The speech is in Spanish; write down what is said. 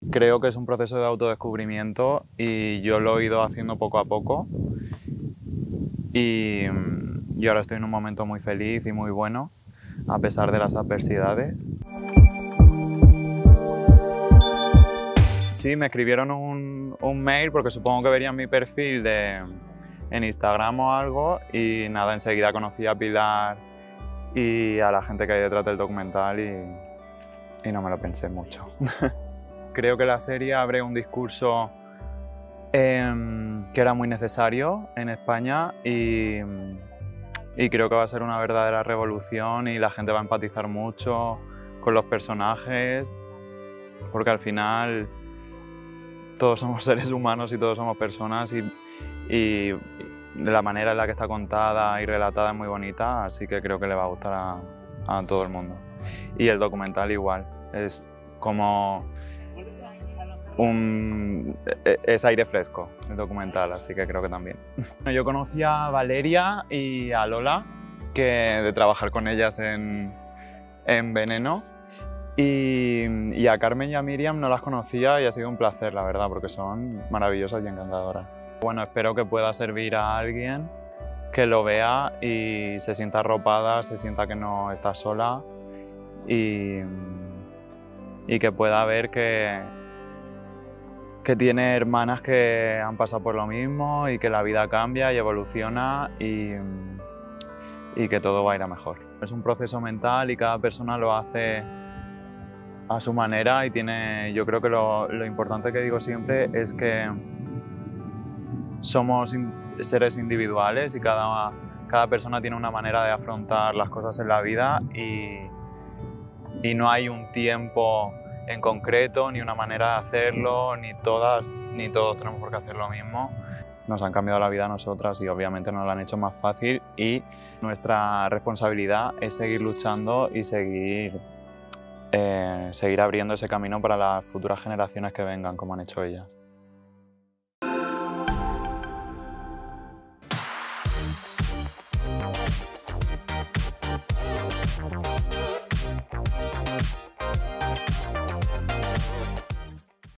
Creo que es un proceso de autodescubrimiento y yo lo he ido haciendo poco a poco y ahora estoy en un momento muy feliz y muy bueno a pesar de las adversidades. Sí, me escribieron un mail porque supongo que verían mi perfil en Instagram o algo y nada, enseguida conocí a Pilar y a la gente que hay detrás del documental y no me lo pensé mucho. Creo que la serie abre un discurso que era muy necesario en España y creo que va a ser una verdadera revolución y la gente va a empatizar mucho con los personajes porque al final todos somos seres humanos y todos somos personas y de la manera en la que está contada y relatada es muy bonita, así que creo que le va a gustar a todo el mundo. Y el documental igual, es como es aire fresco el documental, así que creo que también. Yo conocí a Valeria y a Lola, de trabajar con ellas en Veneno, y a Carmen y a Miriam no las conocía y ha sido un placer, la verdad, porque son maravillosas y encantadoras. Bueno, espero que pueda servir a alguien que lo vea y se sienta arropada, se sienta que no está sola y que pueda ver que tiene hermanas que han pasado por lo mismo y que la vida cambia y evoluciona y que todo va a ir a mejor. Es un proceso mental y cada persona lo hace a su manera y yo creo que lo importante que digo siempre es que somos seres individuales y cada persona tiene una manera de afrontar las cosas en la vida y no hay un tiempo en concreto, ni una manera de hacerlo, ni todos tenemos por qué hacer lo mismo. Nos han cambiado la vida a nosotras y obviamente nos la han hecho más fácil y nuestra responsabilidad es seguir luchando y seguir abriendo ese camino para las futuras generaciones que vengan, como han hecho ellas.